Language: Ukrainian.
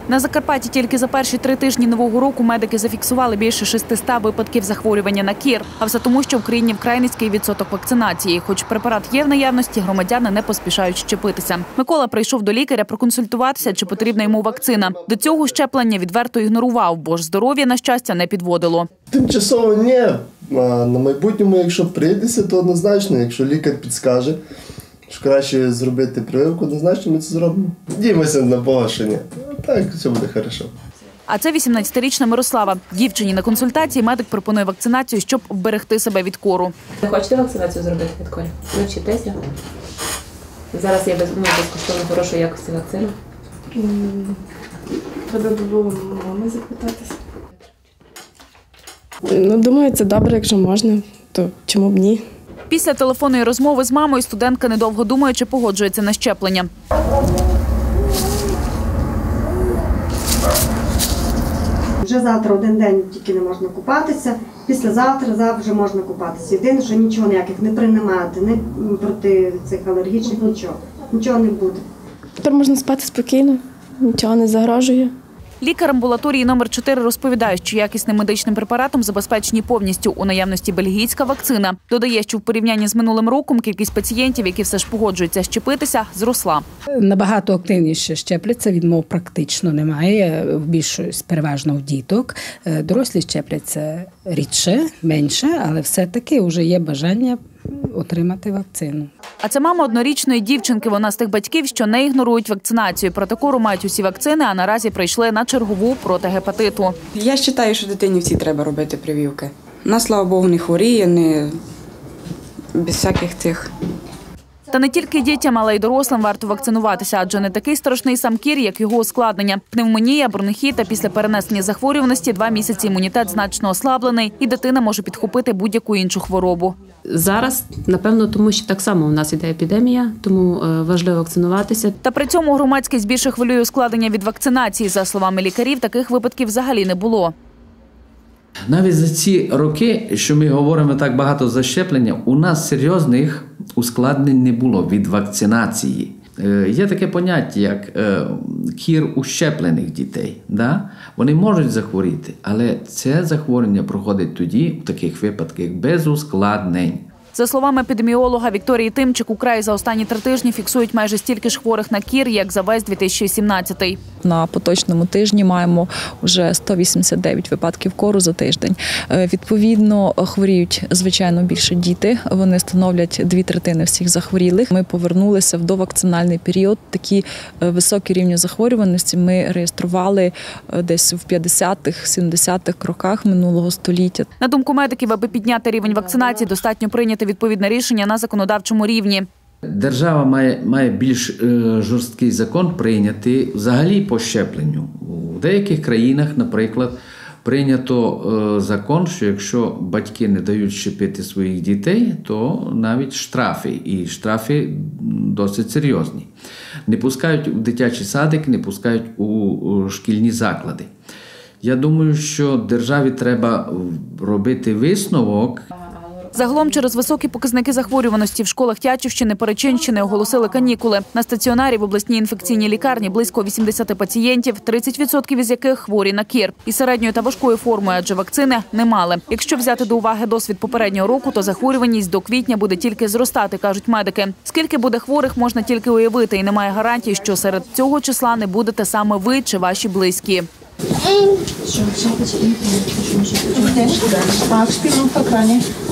На Закарпатті тільки за перші 3 тижні нового року медики зафіксували більше 600 випадків захворювання на кір. А все тому, що в країні вкрай низький відсоток вакцинації. Хоч препарат є в наявності, громадяни не поспішають щепитися. Микола прийшов до лікаря проконсультуватися, чи потрібна йому вакцина. До цього щеплення відверто ігнорував, бо ж здоров'я, на щастя, не підводило. Тимчасово ні, а на майбутньому, якщо прийдеться, то однозначно, якщо лікар підскаже, що краще зробити прививку, однозначно ми це зробимо. Діймося на Бога, що ні. Так, все буде добре. А це 18-річна Мирослава. Дівчині на консультації медик пропонує вакцинацію, щоб вберегти себе від кору. Ви хочете вакцинацію зробити від кору? Ви вчитеся? Зараз є безкоштовно хорошої якості вакцина. Треба було мами запитатися. Думаю, це добре, якщо можна, то чому б ні. Після телефонної розмови з мамою студентка, недовго думаючи, погоджується на щеплення. Вже завтра один день тільки не можна купатися, післязавтра вже можна купатися. Єдине, що нічого ніяких не приймати, не проти цих алергічних, нічого не буде. Тепер можна спати спокійно, нічого не загрожує. Лікар амбулаторії номер 4 розповідає, що якісним медичним препаратом забезпечені повністю. У наявності бельгійська вакцина. Додає, що в порівнянні з минулим роком кількість пацієнтів, які все ж погоджуються щепитися, зросла. Набагато активніше щепляться, відмов практично немає, в більшості переважно в діток. Дорослі щепляться рідше, менше, але все-таки вже є бажання отримати вакцину. А це мама однорічної дівчинки. Вона з тих батьків, що не ігнорують вакцинацію. Проти кору мають усі вакцини, а наразі прийшли на чергову проти гепатиту. Я вважаю, що дитині всі треба робити прививки. Вона, слава Богу, не хворіє, не без всяких цих. Та не тільки дітям, але й дорослим варто вакцинуватися, адже не такий страшний сам кір, як його ускладнення. Пневмонія, бронхіт та після перенесення захворюваності 2 місяці імунітет значно ослаблений, і дитина може підхопити будь-яку іншу хворобу. Зараз, напевно, тому що так само у нас іде епідемія, тому важливо вакцинуватися. Та при цьому громадськість більше хвилює ускладнення від вакцинації. За словами лікарів, таких випадків взагалі не було. Навіть за ці роки, що ми говоримо так багато за щеплення, у нас серйозних ускладнень не було від вакцинації. Є таке поняття, як кір ущеплених дітей. Да? Вони можуть захворіти, але це захворювання проходить тоді, в таких випадках, без ускладнень. За словами епідеміолога Вікторії Тимчик, у краї за останні 3 тижні фіксують майже стільки ж хворих на кір, як за весь 2017-й. На поточному тижні маємо вже 189 випадків кору за тиждень. Відповідно, хворіють, звичайно, більше діти. Вони становлять 2/3 всіх захворілих. Ми повернулися в довакцинальний період. Такі високі рівні захворюваності ми реєстрували десь в 50-х, 70-х роках минулого століття. На думку медиків, аби підняти рівень вакцинації, достатньо прийняти відповідне рішення на законодавчому рівні. Держава має більш жорсткий закон прийняти взагалі по щепленню. У деяких країнах, наприклад, прийнято закон, що якщо батьки не дають щепити своїх дітей, то навіть штрафи. І штрафи досить серйозні. Не пускають у дитячий садик, не пускають у шкільні заклади. Я думаю, що державі треба робити висновок. Загалом через високі показники захворюваності в школах Тячівщини, Перечинщини оголосили канікули. На стаціонарі в обласній інфекційній лікарні близько 80 пацієнтів, 30% із яких хворі на кір. І середньої та важкої форми, адже вакцини не мали. Якщо взяти до уваги досвід попереднього року, то захворюваність до квітня буде тільки зростати, кажуть медики. Скільки буде хворих, можна тільки уявити, і немає гарантій, що серед цього числа не будете саме ви чи ваші близькі. Так, шпілом в екрані.